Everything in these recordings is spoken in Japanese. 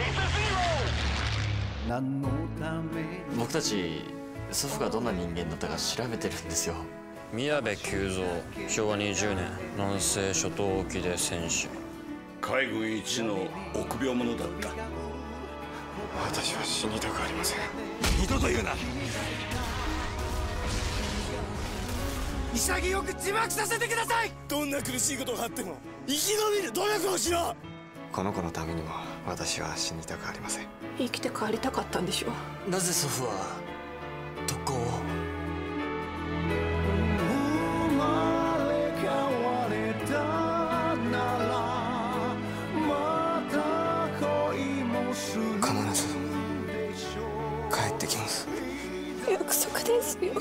僕たち祖父がどんな人間だったか調べてるんですよ。 宮部久蔵、昭和20年南西諸島沖で戦死。 海軍一の臆病者だった。 私は死にたくありません。 二度と言うな。 潔く自爆させてください。どんな苦しいことがあっても生き延びる努力をしろ。この子のためにも私は死にたくありません。 生きて帰りたかったんでしょ。 なぜ祖父は特攻を？ 必ず帰ってきます。 約束ですよ。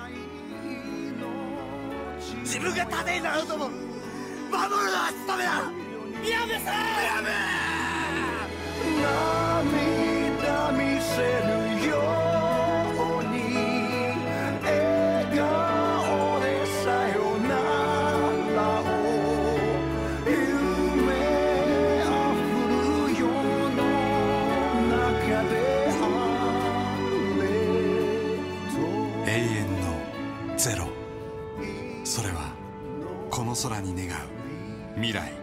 自分が盾になるとも守るのは務めだ。やめさやめ。涙見せるように笑顔でさよならを夢あふる世の中で永遠のゼロ。それはこの空に願う未来。